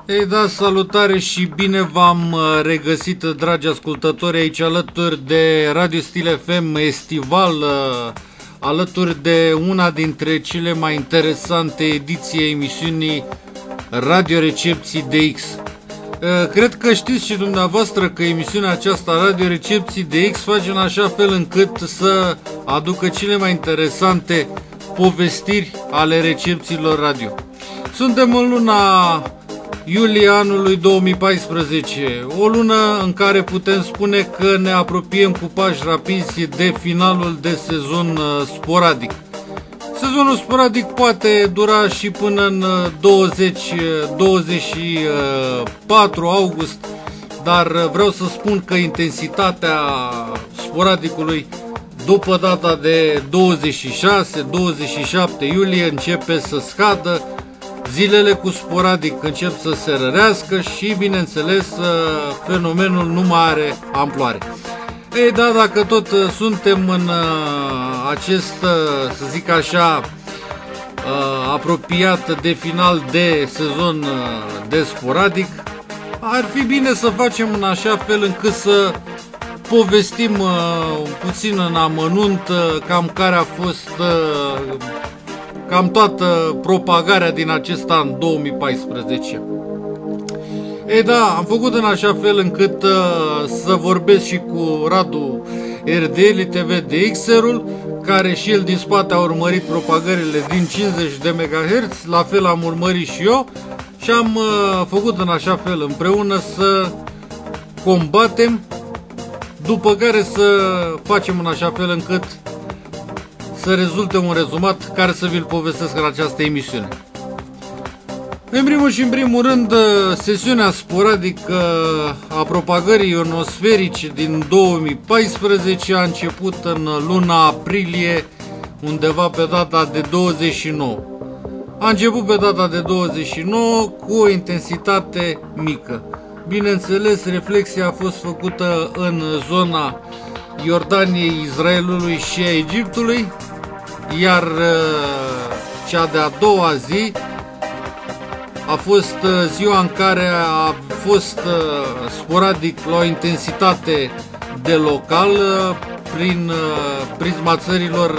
Ei da, salutare și bine v-am regăsit, dragi ascultători, aici alături de Radio Stil FM Estival, alături de una dintre cele mai interesante ediții a emisiunii Radio Recepții DX. Cred că știți și dumneavoastră că emisiunea aceasta Radio Recepții DX face în așa fel încât să aducă cele mai interesante povestiri ale recepțiilor radio. Suntem în luna iulie anului 2014, o lună în care putem spune că ne apropiem cu pași rapizi de finalul de sezon sporadic. Sezonul sporadic poate dura și până în 24 august, dar vreau să spun că intensitatea sporadicului după data de 26-27 iulie începe să scadă, zilele cu sporadic încep să se rărească și, bineînțeles, fenomenul nu mai are amploare. Ei da, dacă tot suntem în acest, să zic așa, apropiat de final de sezon de sporadic, ar fi bine să facem în așa fel încât să povestim puțin în amănunt cam care a fost cam toată propagarea din acest an 2014. Ei da, am făcut în așa fel încât să vorbesc și cu Radu RDL TV DXR-ul, care și el din spate a urmărit propagările din 50 de MHz, la fel am urmărit și eu și am făcut în așa fel împreună să combatem, după care să facem în așa fel încât să rezulte un rezumat care să vi-l povestesc în această emisiune. În primul și în primul rând, sesiunea sporadică a propagării ionosferice din 2014 a început în luna aprilie, undeva pe data de 29. A început pe data de 29 cu o intensitate mică. Bineînțeles, reflexia a fost făcută în zona Iordaniei, Israelului și a Egiptului, iar cea de-a doua zi a fost ziua în care a fost sporadic la o intensitate de local prin prisma țărilor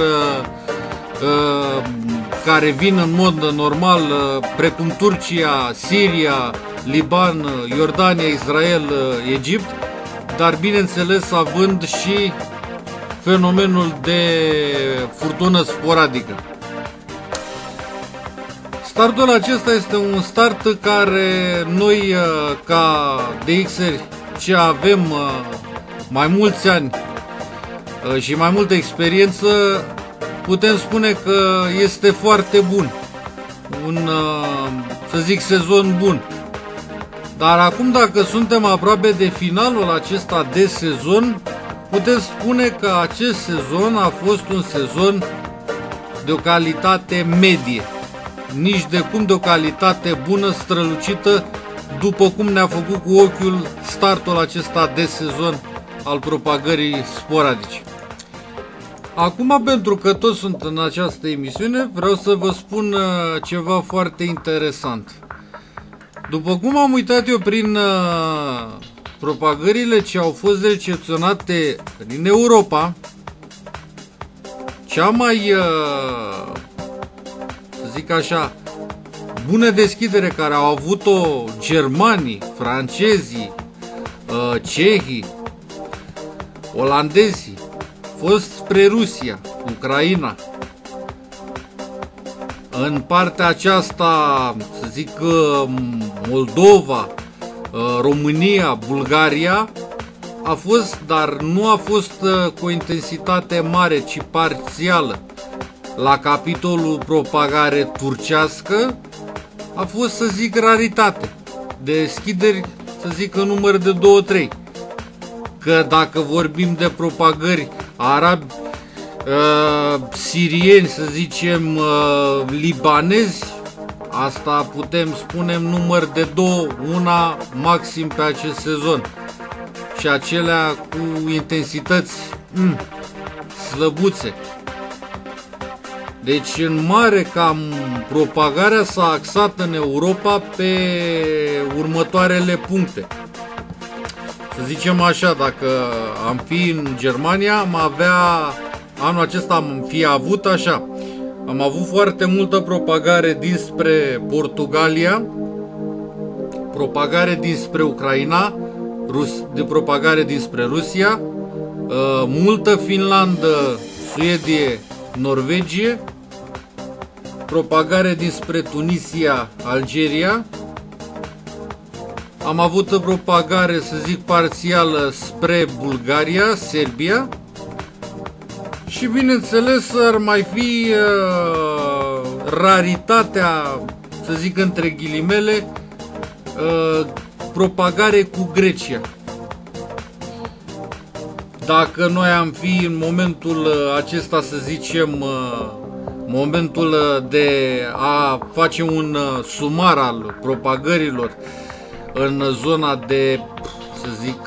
care vin în mod normal, precum Turcia, Siria, Liban, Iordania, Israel, Egipt, dar bineînțeles având și fenomenul de furtună sporadică. Startul acesta este un start care noi, ca DXR, ce avem mai mulți ani și mai multă experiență, putem spune că este foarte bun. Un, să zic, sezon bun. Dar acum, dacă suntem aproape de finalul acesta de sezon, putem spune că acest sezon a fost un sezon de o calitate medie. Nici de cum de o calitate bună, strălucită, după cum ne-a făcut cu ochiul startul acesta de sezon al propagării sporadice. Acum, pentru că toți sunt în această emisiune, vreau să vă spun ceva foarte interesant. După cum am uitat eu prin propagările ce au fost recepționate din Europa, cea mai, să zic așa, bună deschidere care au avut-o germanii, francezii, cehii, olandezii, a fost spre Rusia, Ucraina. În partea aceasta, să zic, Moldova, România, Bulgaria a fost, dar nu a fost cu o intensitate mare, ci parțială. La capitolul propagare turcească a fost, să zic, raritate. Deschideri, să zic, în număr de 2-3. Că dacă vorbim de propagări arabi, sirieni, să zicem, libanezi, asta putem spune număr de 2, una maxim pe acest sezon. Și acelea cu intensități slăbuțe. Deci în mare cam propagarea s-a axat în Europa pe următoarele puncte. Să zicem așa, dacă am fi în Germania, anul acesta am fi avut așa. Am avut foarte multă propagare dinspre Portugalia, propagare dinspre Ucraina, de propagare dinspre Rusia, multă Finlandă, Suedie, Norvegie, propagare dinspre Tunisia, Algeria. Am avut propagare, să zic, parțială spre Bulgaria, Serbia. Și bineînțeles ar mai fi raritatea, să zic între ghilimele, propagare cu Grecia. Dacă noi am fi în momentul acesta, să zicem, momentul de a face un sumar al propagărilor în zona de, să zic,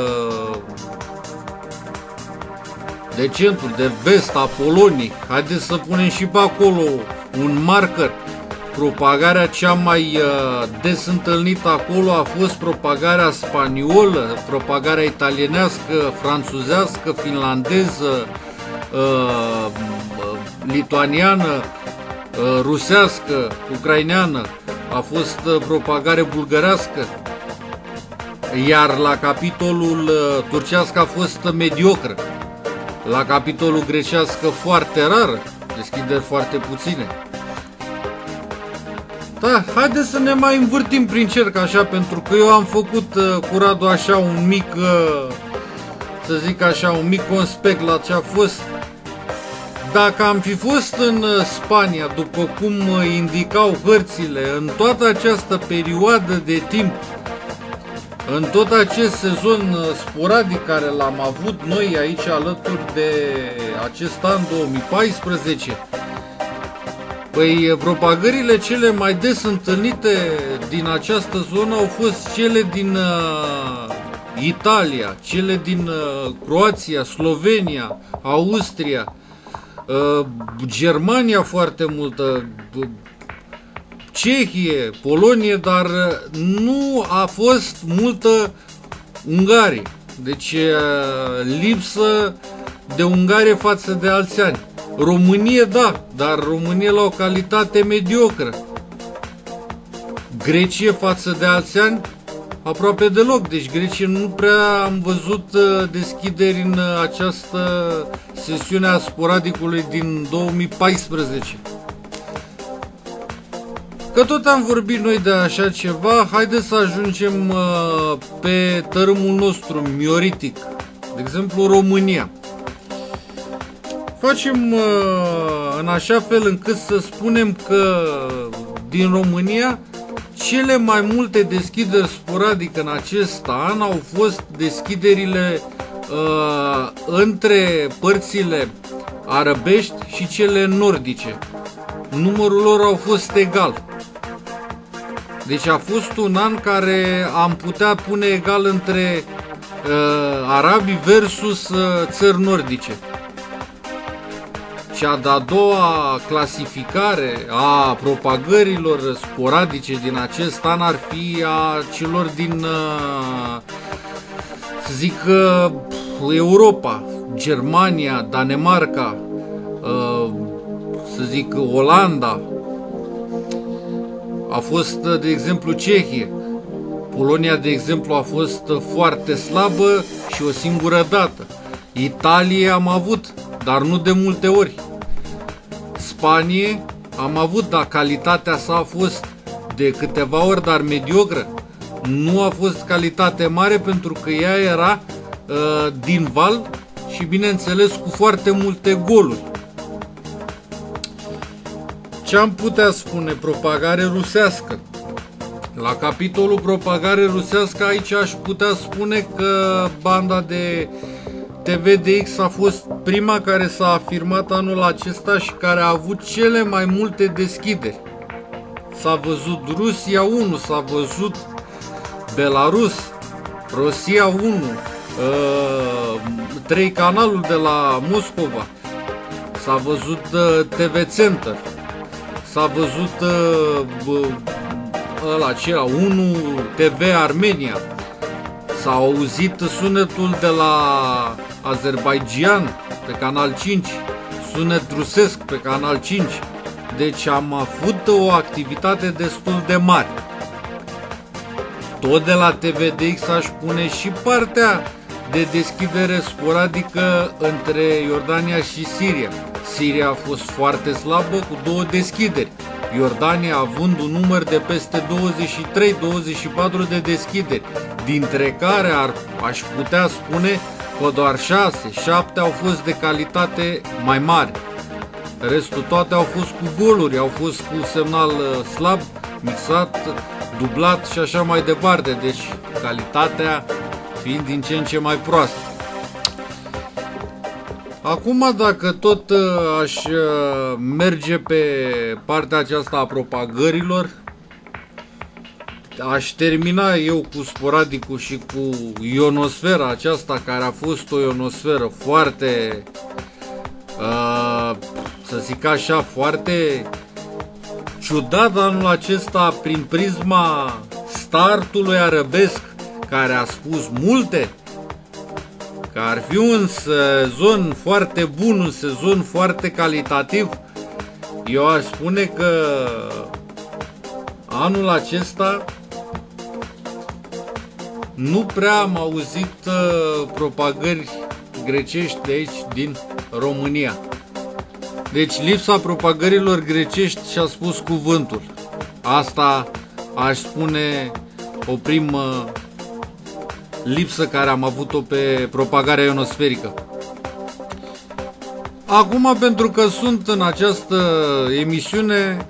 de centru, de vest a Poloniei, haideți să punem și pe acolo un marker. Propagarea cea mai des întâlnită acolo a fost propagarea spaniolă, propagarea italienească, franțuzească, finlandeză, lituaniană, rusească, ucraineană, a fost propagare bulgărească, iar la capitolul turcească a fost mediocră, la capitolul grecească foarte rar, deschideri foarte puține. Da, haideți să ne mai învârtim prin cerc așa, pentru că eu am făcut cu Radu așa un mic, să zic așa, un mic conspect la ce a fost. Dacă am fi fost în Spania, după cum indicau hărțile, în toată această perioadă de timp, în tot acest sezon sporadic care l-am avut noi aici alături de acest an 2014, păi propagările cele mai des întâlnite din această zonă au fost cele din Italia, cele din Croația, Slovenia, Austria, Germania foarte multă, Cehie, Polonie, dar nu a fost multă Ungarie. Deci lipsă de Ungarie față de alți ani. România, da, dar România la o calitate mediocră. Grecie față de alți ani, aproape deloc. Deci Grecie nu prea am văzut deschideri în această sesiune a sporadicului din 2014. Că tot am vorbit noi de așa ceva, haideți să ajungem pe tărâmul nostru mioritic, de exemplu România. Facem în așa fel încât să spunem că din România cele mai multe deschideri sporadice în acest an au fost deschiderile între părțile arăbești și cele nordice. Numărul lor au fost egal. Deci a fost un an care am putea pune egal între arabi versus țări nordice. Cea de-a doua clasificare a propagărilor sporadice din acest an ar fi a celor din, să zic, Europa, Germania, Danemarca, să zic, Olanda. A fost, de exemplu, Cehie. Polonia, de exemplu, a fost foarte slabă și o singură dată. Italia am avut, dar nu de multe ori. Spanie am avut, dar calitatea sa a fost de câteva ori, dar mediocră. Nu a fost calitate mare pentru că ea era din val și, bineînțeles, cu foarte multe goluri. Ce am putea spune? Propagare rusească. La capitolul propagare rusească aici aș putea spune că banda de TVDX a fost prima care s-a afirmat anul acesta și care a avut cele mai multe deschideri. S-a văzut Rusia 1, s-a văzut Belarus, Rusia 1, 3 canalul de la Moscova. s-a văzut TV Center, s-a văzut acela 1 TV Armenia, s-a auzit sunetul de la Azerbaijan pe Canal 5, sunet rusesc pe Canal 5. Deci am avut o activitate destul de mare. Tot de la TVDX aș pune și partea de deschidere sporadică între Iordania și Siria. Siria a fost foarte slabă cu 2 deschideri, Iordania având un număr de peste 23-24 de deschideri, dintre care aș putea spune că doar 6-7 au fost de calitate mai mare. Restul toate au fost cu goluri, au fost cu semnal slab, mixat, dublat și așa mai departe, deci calitatea fiind din ce în ce mai proastă. Acum, dacă tot aș merge pe partea aceasta a propagărilor, aș termina eu cu sporadicul și cu ionosfera aceasta, care a fost o ionosferă foarte, să zic așa, foarte ciudat anul acesta prin prisma startului arabesc, care a spus multe, că ar fi un sezon foarte bun, un sezon foarte calitativ. Eu aș spune că anul acesta nu prea am auzit propagări grecești de aici, din România. Deci lipsa propagărilor grecești și-a spus cuvântul. Asta aș spune o primă lipsă care am avut-o pe propagarea ionosferică. Acum, pentru că sunt în această emisiune,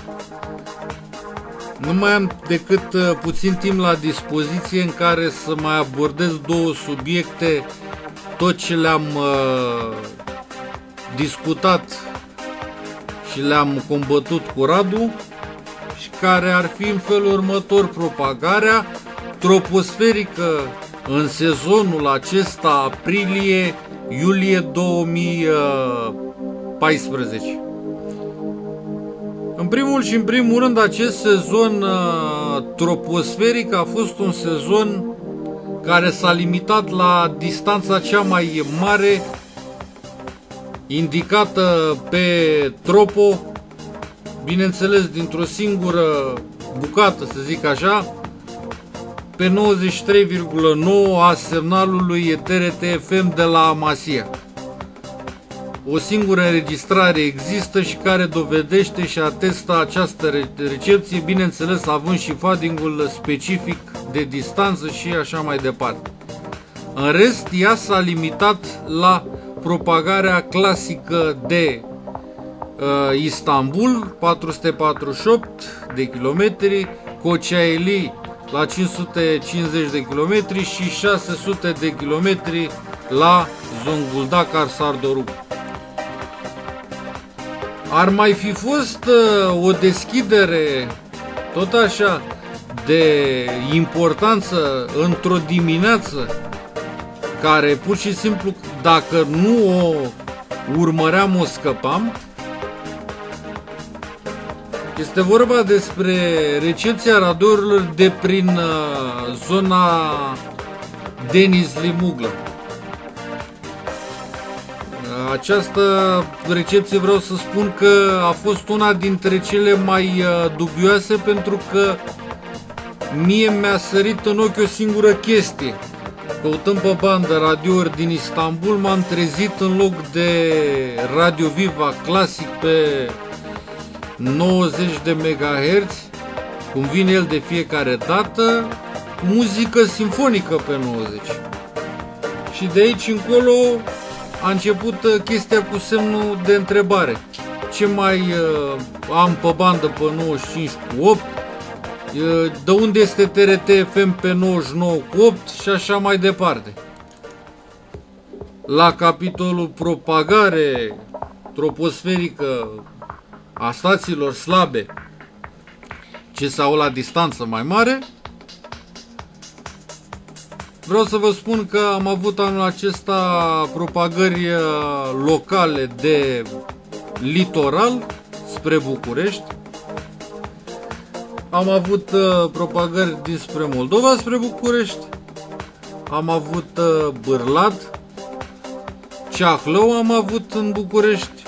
nu mai am decât puțin timp la dispoziție în care să mai abordez 2 subiecte, tot ce le-am discutat și le-am combătut cu Radu, și care ar fi în felul următor: propagarea troposferică în sezonul acesta aprilie-iulie 2014. În primul și în primul rând, acest sezon troposferic a fost un sezon care s-a limitat la distanța cea mai mare indicată pe tropo, bineînțeles dintr-o singură bucată, să zic așa, pe 93,9 a semnalului TRT-FM de la Amasya. O singură înregistrare există și care dovedește și atestă această recepție, bineînțeles având și fadingul specific de distanță și așa mai departe. În rest, ea s-a limitat la propagarea clasică de Istanbul, 448 de kilometri, Kocaeli la 550 de kilometri și 600 de kilometri la Zonguldak, Arsardorug. Ar mai fi fost o deschidere tot așa de importanță într-o dimineață, care pur și simplu, dacă nu o urmăream, o scăpam. Este vorba despre recepția radourilor de prin zona Denizli Muglă. Această recepție, vreau să spun că a fost una dintre cele mai dubioase, pentru că mie mi-a sărit în ochi o singură chestie. Căutând pe bandă radiouri din Istanbul, m-am trezit în loc de Radio Viva clasic pe 90 de MHz, cum vine el de fiecare dată, muzică simfonică pe 90. Și de aici încolo a început chestia cu semnul de întrebare. Ce mai am pe bandă pe 95 cu 8? De unde este TRT FM pe 99 cu 8? Și așa mai departe. La capitolul propagare troposferică a stațiilor slabe ce se au la distanță mai mare, Vreau să vă spun că am avut anul acesta propagări locale de litoral spre București. Am avut propagări dinspre Moldova spre București. Am avut Bârlad, Ceahlău am avut în București.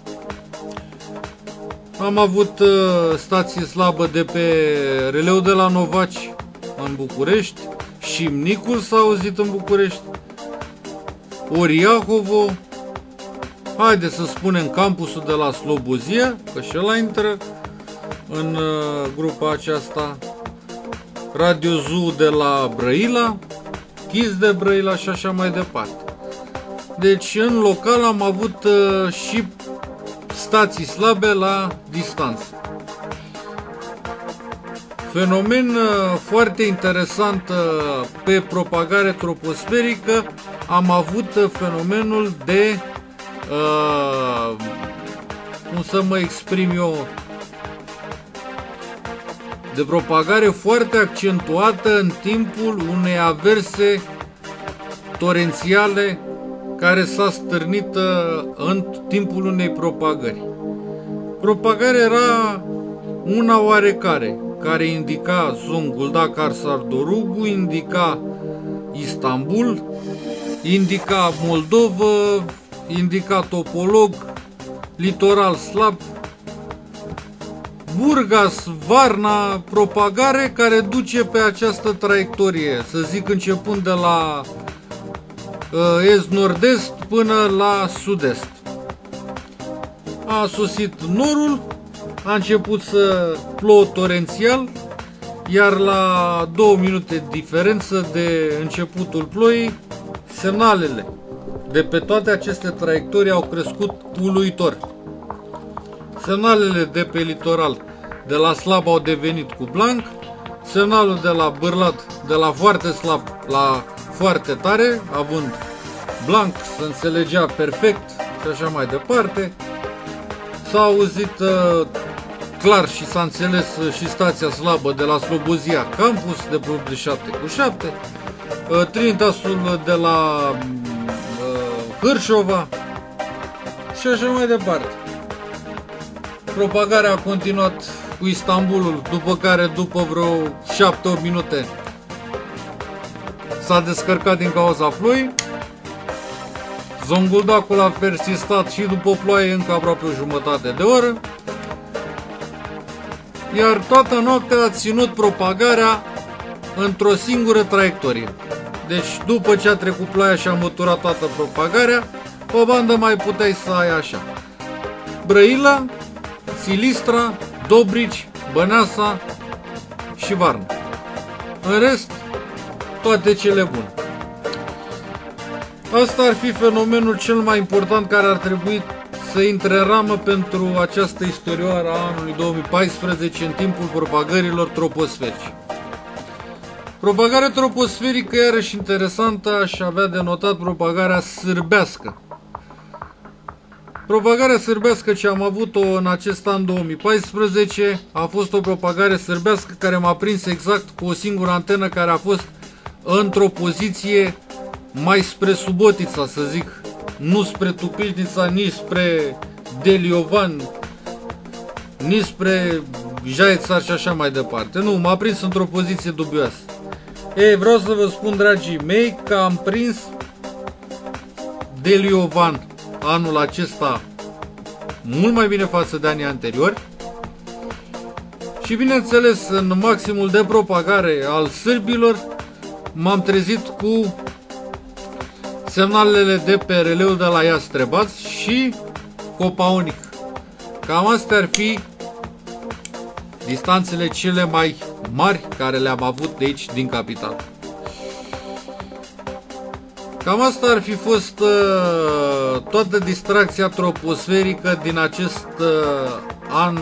Am avut stație slabă de pe releu de la Novaci în București. Șimnicul s-a auzit în București. Oriahovo. Haideți să spunem campusul de la Slobozia, că și ăla intră în grupa aceasta. Radio Zoo de la Brăila, Kiss de Brăila și așa mai departe. Deci în local am avut și stații slabe la distanță. Fenomen foarte interesant pe propagare troposferică, am avut fenomenul de, cum să mă exprim eu, de propagare foarte accentuată în timpul unei averse torențiale care s-a stârnit în timpul unei propagări. Propagarea era una oarecare, care indica Zonguldak, Arsardorugu, indica Istanbul, indica Moldovă, indica Topolog, litoral slab, Burgas, Varna, propagare care duce pe această traiectorie, să zic începând de la est-nord-est până la sud-est. A sosit norul, a început să plouă torențial, iar la 2 minute diferență de începutul ploii, semnalele de pe toate aceste traiectorii au crescut uluitor. Semnalele de pe litoral de la slab au devenit cu blanc, semnalul de la Bârlad de la foarte slab la foarte tare, având blanc, se înțelegea perfect și așa mai departe. S-a auzit clar și s-a înțeles și stația slabă de la Slobozia Campus de 7/7, Trinitasul de la Hârșova și așa mai departe. Propagarea a continuat cu Istanbulul, după care, după vreo 7-8 minute, s-a descărcat din cauza ploii. Zonguldacul a persistat și după ploaie încă aproape o jumătate de oră. Iar toată noaptea a ținut propagarea într-o singură traiectorie. Deci după ce a trecut ploaia și a măturat toată propagarea, o bandă mai puteai să ai așa: Brăila, Silistra, Dobrici, Băneasa și Varna. În rest, toate cele bune. Asta ar fi fenomenul cel mai important care ar trebui să intre în ramă pentru această istorioară a anului 2014 în timpul propagărilor troposferice. Propagarea troposferică, iarăși interesantă, aș avea de notat propagarea sârbească. Propagarea sârbească ce am avut-o în acest an 2014 a fost o propagare sârbească care m-a prins exact cu o singură antenă care a fost într-o poziție mai spre Subotița, să zic, nu spre Tupișnița, nici spre Deliovan, nici spre Jaițar și așa mai departe. Nu, m-a prins într-o poziție dubioasă. Ei, vreau să vă spun, dragii mei, că am prins Deliovan anul acesta mult mai bine față de anii anteriori și, bineînțeles, în maximul de propagare al sârbilor m-am trezit cu semnalele de pe releul de la Iastrebaț și Copaonic. Cam astea ar fi distanțele cele mai mari care le-am avut de aici din capitală. Cam asta ar fi fost toată distracția troposferică din acest an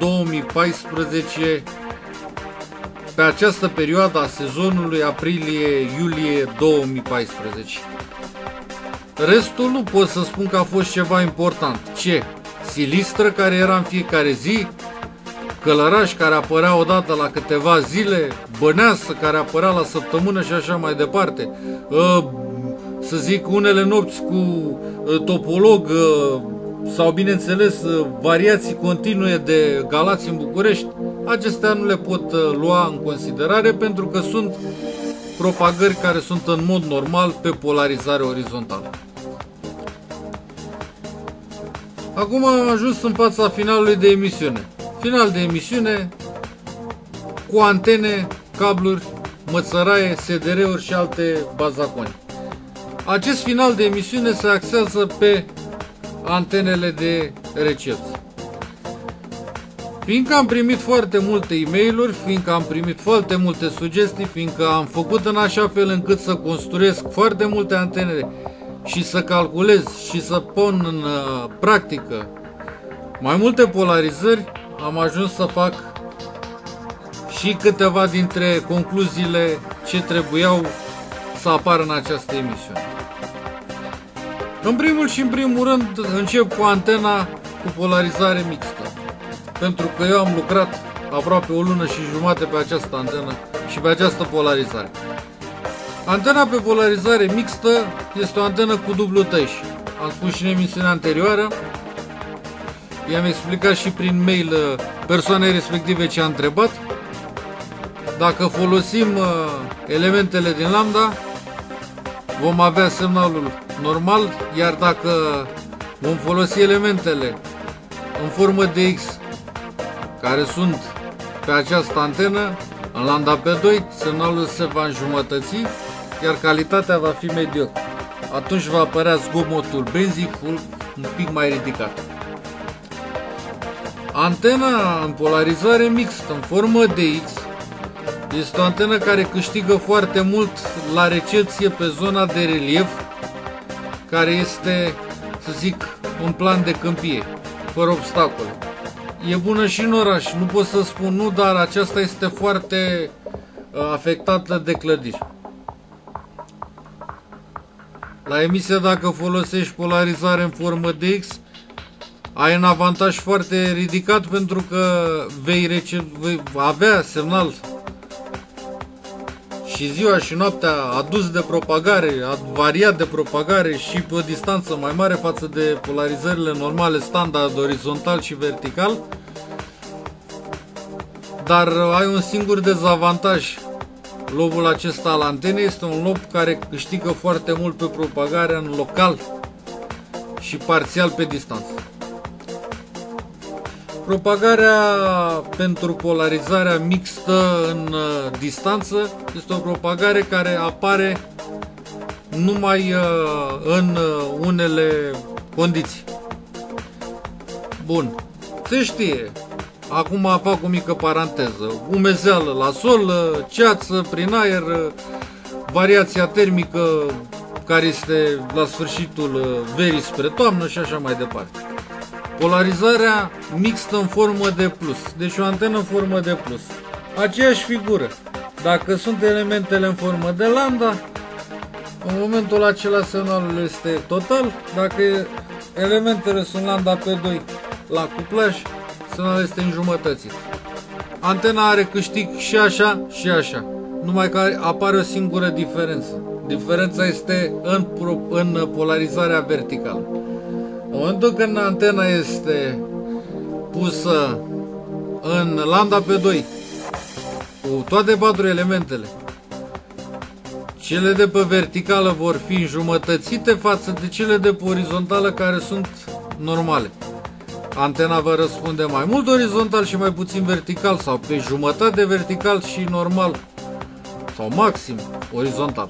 2014 pe această perioadă a sezonului aprilie-iulie 2014. Restul nu pot să spun că a fost ceva important. Ce? Silistră care era în fiecare zi, Călăraș care apărea odată la câteva zile, Băneasă care apărea la săptămână și așa mai departe, să zic unele nopți cu Topolog sau bineînțeles variații continue de Galați în București, acestea nu le pot lua în considerare pentru că sunt propagări care sunt în mod normal pe polarizare orizontală. Acum am ajuns în fața finalului de emisiune. Final de emisiune cu antene, cabluri, mățăraie, SDR-uri și alte bazaconi. Acest final de emisiune se axează pe antenele de recepție. Fiindcă am primit foarte multe e-mail-uri, fiindcă am primit foarte multe sugestii, fiindcă am făcut în așa fel încât să construiesc foarte multe antene și să calculez și să pun în practică mai multe polarizări, am ajuns să fac și câteva dintre concluziile ce trebuiau să apară în această emisiune. În primul și în primul rând încep cu antena cu polarizare mixtă, pentru că eu am lucrat aproape o lună și jumătate pe această antenă și pe această polarizare. Antena pe polarizare mixtă este o antenă cu dublu tăiș. Am spus și în emisiunea anterioară, i-am explicat și prin mail persoanei respective ce a întrebat. Dacă folosim elementele din lambda, vom avea semnalul normal, iar dacă vom folosi elementele în formă de X care sunt pe această antenă, în lambda pe 2, semnalul se va înjumătăți, iar calitatea va fi mediocră. Atunci va apărea zgomotul benzii un pic mai ridicat. Antena în polarizare mixtă, în formă de X, este o antenă care câștigă foarte mult la recepție pe zona de relief, care este, să zic, un plan de câmpie, fără obstacole. E bună și în oraș, nu pot să spun nu, dar aceasta este foarte afectată de clădiri. La emisie, dacă folosești polarizare în formă de X, ai un avantaj foarte ridicat pentru că vei avea semnal și ziua și noaptea adus de propagare, variat de propagare și pe o distanță mai mare față de polarizările normale standard, orizontal și vertical. Dar ai un singur dezavantaj. Lobul acesta al antenei este un lob care câștigă foarte mult pe propagarea în local și parțial pe distanță. Propagarea pentru polarizarea mixtă în distanță este o propagare care apare numai în unele condiții. Bun, se știe. Acum fac o mică paranteză. Umezeală la sol, ceață prin aer, variația termică care este la sfârșitul verii spre toamnă și așa mai departe. Polarizarea mixtă în formă de plus, deci o antenă în formă de plus. Aceeași figură. Dacă sunt elementele în formă de lambda, în momentul acela semnalul este total. Dacă elementele sunt lambda pe 2 la cuplaj, semnalul este înjumătățit. Antena are câștig și așa și așa, numai că apare o singură diferență. Diferența este în polarizarea verticală. În momentul când antena este pusă în lambda pe 2 cu toate 4 elementele, cele de pe verticală vor fi înjumătățite față de cele de pe orizontală care sunt normale. Antena va răspunde mai mult orizontal și mai puțin vertical sau pe jumătate vertical și normal sau maxim orizontal.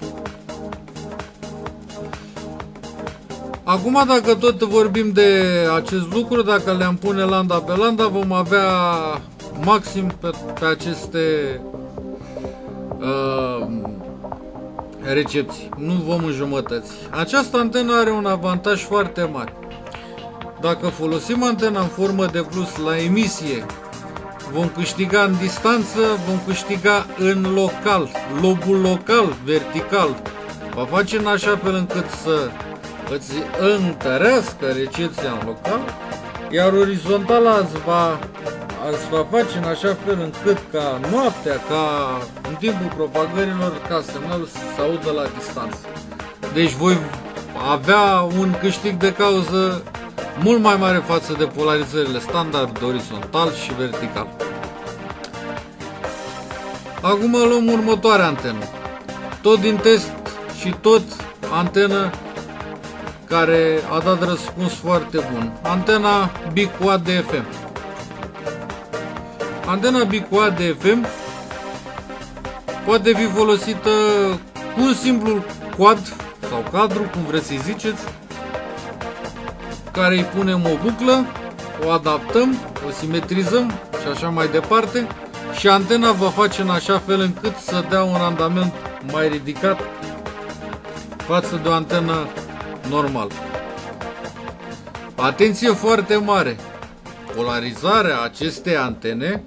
Acum, dacă tot vorbim de acest lucru, dacă le-am pune lambda pe lambda, vom avea maxim pe aceste recepții. Nu vom înjumătăți. Această antenă are un avantaj foarte mare. Dacă folosim antena în formă de plus la emisie, vom câștiga în distanță, vom câștiga în local. Lobul local, vertical, va face în așa fel încât să îți întărească recepția în local, iar orizontala îți va se va face în așa fel încât ca noaptea, ca în timpul propagărilor, ca semnalul să se audă la distanță. Deci voi avea un câștig de cauză mult mai mare față de polarizările standard, orizontal și vertical. Acum luăm următoarea antenă. Tot din test și tot antenă care a dat răspuns foarte bun. Antena biquad de FM. Antena biquad de FM poate fi folosită cu un simplu quad sau cadru, cum vreți să-i ziceți, care îi punem o buclă, o adaptăm, o simetrizăm și așa mai departe și antena va face în așa fel încât să dea un randament mai ridicat față de o antenă normală. Atenție foarte mare! Polarizarea acestei antene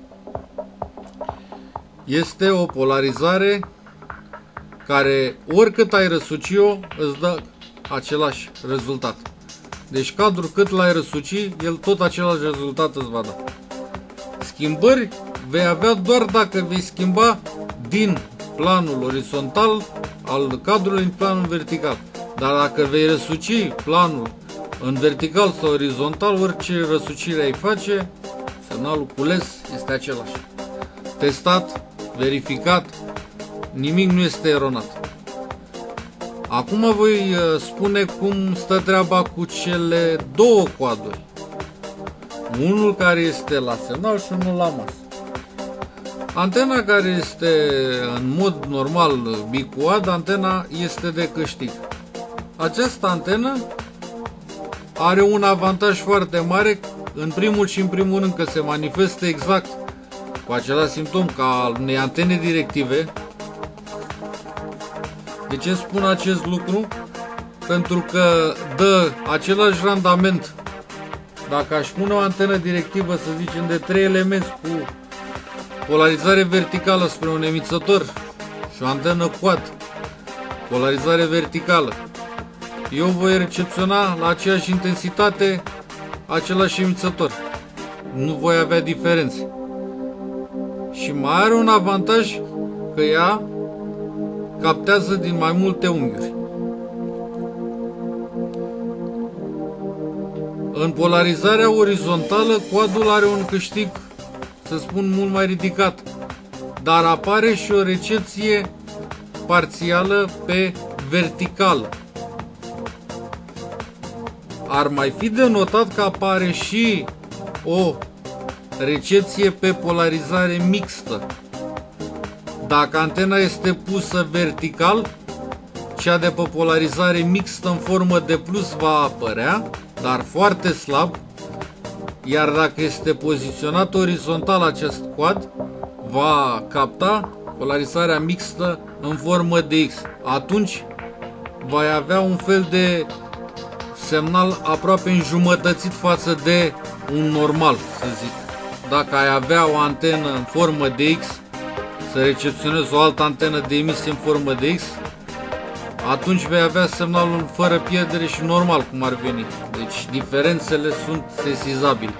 este o polarizare care, oricât ai răsuci-o, îți dă același rezultat. Deci cadrul cât l-ai răsuci, el tot același rezultat îți va da. Schimbări vei avea doar dacă vei schimba din planul orizontal al cadrului în planul vertical. Dar dacă vei răsuci planul în vertical sau orizontal, orice răsucire ai face, semnalul cules este același. Testat, verificat, nimic nu este eronat. Acum voi spune cum stă treaba cu cele două coaduri. Unul care este la semnal și unul la masă. Antena care este în mod normal biquad, antena este de câștig. Această antenă are un avantaj foarte mare, în primul și în primul rând că se manifestă exact cu același simptom ca al unei antene directive. De ce spun acest lucru? Pentru că dă același randament. Dacă aș pune o antenă directivă, să zicem, de 3 elemente cu polarizare verticală spre un emițător și o antenă quad, polarizare verticală, eu voi recepționa la aceeași intensitate același emițător. Nu voi avea diferențe. Și mai are un avantaj că ea captează din mai multe unghiuri. În polarizarea orizontală, quadul are un câștig, să spun, mult mai ridicat, dar apare și o recepție parțială pe verticală. Ar mai fi de notat că apare și o recepție pe polarizare mixtă. Dacă antena este pusă vertical, cea de pe polarizare mixtă în formă de plus va apărea, dar foarte slab, iar dacă este poziționat orizontal acest quad, va capta polarizarea mixtă în formă de X. Atunci va avea un fel de semnal aproape înjumătățit față de un normal, să zic. Dacă ai avea o antenă în formă de X, să recepționezi o altă antenă de emisie în formă de X, atunci vei avea semnalul fără pierdere și normal cum ar veni. Deci diferențele sunt sesizabile.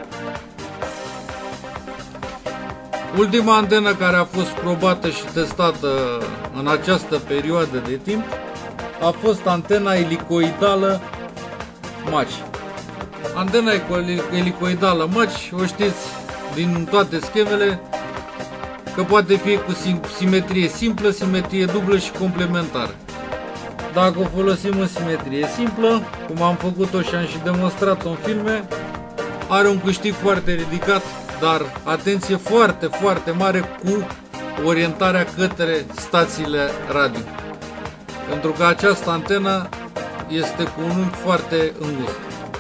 Ultima antenă care a fost probată și testată în această perioadă de timp a fost antena elicoidală Maci. Antena elicoidală Maci, o știți din toate schemele, că poate fi cu simetrie simplă, simetrie dublă și complementară. Dacă o folosim în simetrie simplă, cum am făcut-o și am și demonstrat-o în filme, are un câștig foarte ridicat, dar atenție foarte, foarte mare cu orientarea către stațiile radio. Pentru că această antenă este cu un unghi foarte îngust.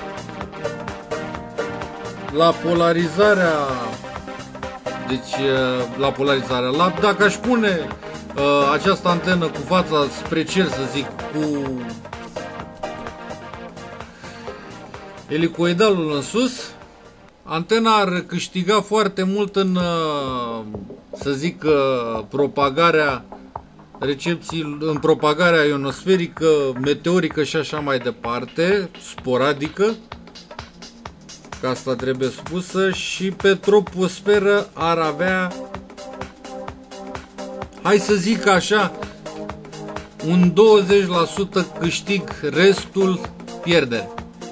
La polarizarea, dacă aș pune această antenă cu fața spre cer, să zic, cu elicoidalul în sus, antena ar câștiga foarte mult în, să zic, propagarea recepții, în propagarea ionosferică, meteorică și așa mai departe, sporadică, că asta trebuie spusă, și pe troposferă ar avea, hai să zic așa, un 20% câștig, restul pierdere.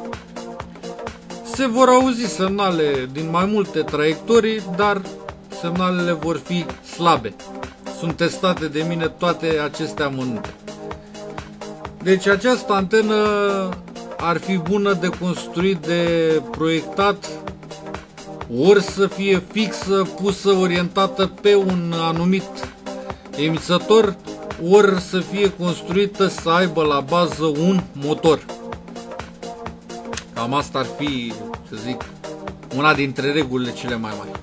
Se vor auzi semnale din mai multe traiectorii, dar semnalele vor fi slabe. Sunt testate de mine toate aceste amănunte. Deci această antenă ar fi bună de construit, de proiectat, ori să fie fixă, pusă, orientată pe un anumit emițător, ori să fie construită să aibă la bază un motor. Cam asta ar fi, să zic, una dintre regulile cele mai mari.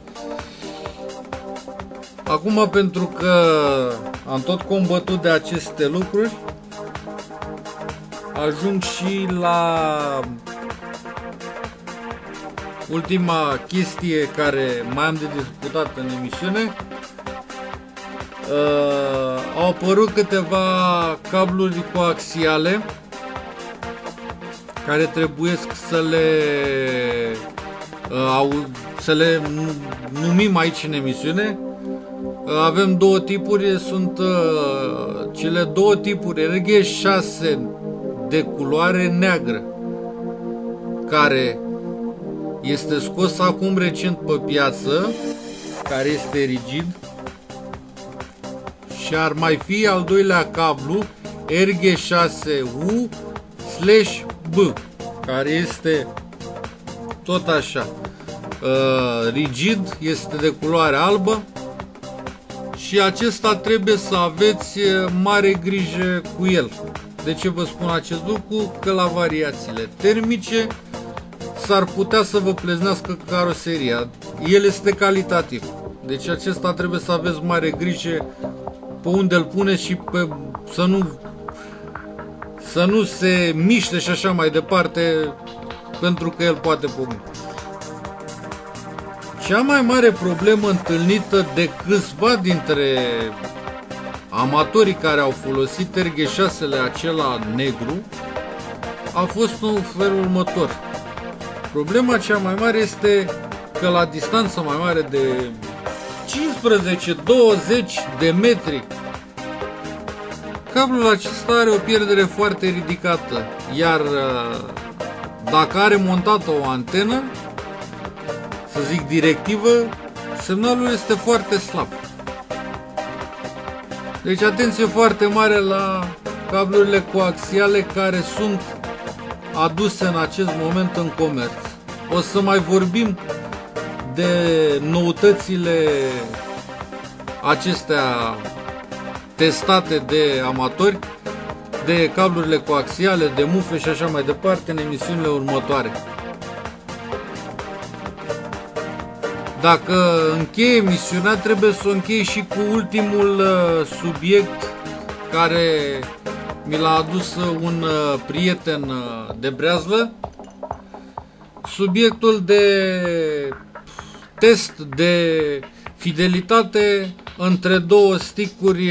Acum, pentru că am tot combătut de aceste lucruri, ajung și la ultima chestie care mai am de discutat în emisiune. Au apărut câteva cabluri coaxiale care trebuiesc să le numim aici în emisiune. Avem două tipuri, sunt cele două tipuri RG6 de culoare neagră, care este scos acum recent pe piață, care este rigid, și ar mai fi al doilea cablu RG6U/B, care este tot așa rigid, este de culoare albă, și acesta trebuie să aveți mare grijă cu el. De ce vă spun acest lucru? Că la variațiile termice s-ar putea să vă pleznească caroseria. El este calitativ. Deci acesta trebuie să aveți mare grijă pe unde îl puneți și să nu se miște și așa mai departe, pentru că el poate pocni. Cea mai mare problemă întâlnită de câțiva dintre amatorii care au folosit RG6-le acela negru a fost în felul următor. Problema cea mai mare este că la distanță mai mare de 15-20 de metri, cablul acesta are o pierdere foarte ridicată, iar dacă are montată o antenă, să zic directivă, semnalul este foarte slab. Deci atenție foarte mare la cablurile coaxiale care sunt aduse în acest moment în comerț. O să mai vorbim de noutățile acestea testate de amatori, de cablurile coaxiale, de mufe și așa mai departe în emisiunile următoare. Dacă încheie emisiunea, trebuie să o închei și cu ultimul subiect care mi l-a adus un prieten de breazlă. Subiectul de test de fidelitate între două stickuri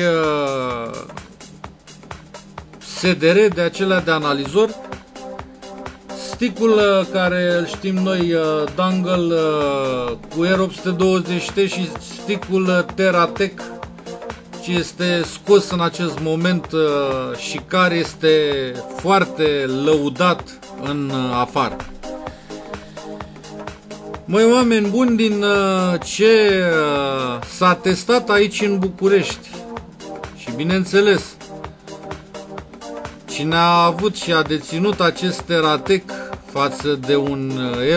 SDR, de acelea de analizor. Stickul care îl știm noi, dangle cu R820T, și stickul TeraTech, ce este scos în acest moment și care este foarte lăudat în afară. Măi, oameni buni, din ce s-a testat aici în București, și bineînțeles, cine a avut și a deținut acest TeraTech față de un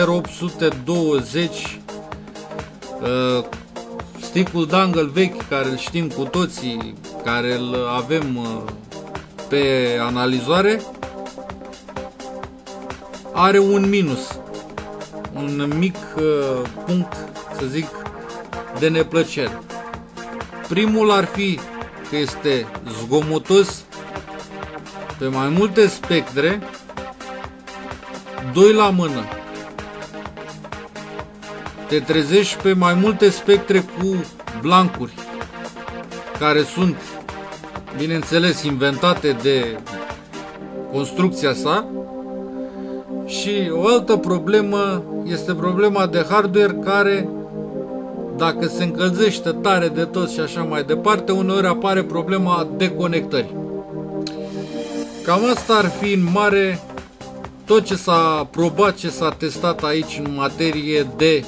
R820, stickul dangle vechi, care îl știm cu toții, care îl avem pe analizoare, are un minus, un mic punct, să zic, de neplăcere. Primul ar fi că este zgomotos pe mai multe spectre, 2 la mână. Te trezești pe mai multe spectre cu blancuri, care sunt, bineînțeles, inventate de construcția sa, Și o altă problemă este problema de hardware care, dacă se încălzește tare de tot și așa mai departe, uneori apare problema deconectării. Cam asta ar fi în mare tot ce s-a probat, ce s-a testat aici în materie de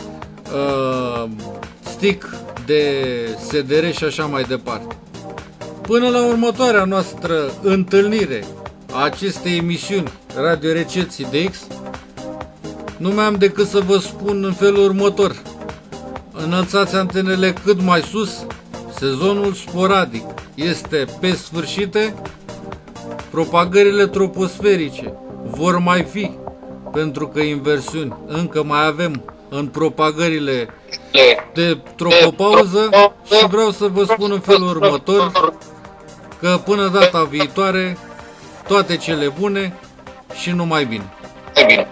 stick, de SDR și așa mai departe. Până la următoarea noastră întâlnire a acestei emisiuni Radio Recepții DX, nu mai am decât să vă spun în felul următor: înălțați antenele cât mai sus, sezonul sporadic este pe sfârșite, propagările troposferice vor mai fi, pentru că inversiuni încă mai avem în propagările de tropopauză, și vreau să vă spun în felul următor că până data viitoare, toate cele bune și numai bine.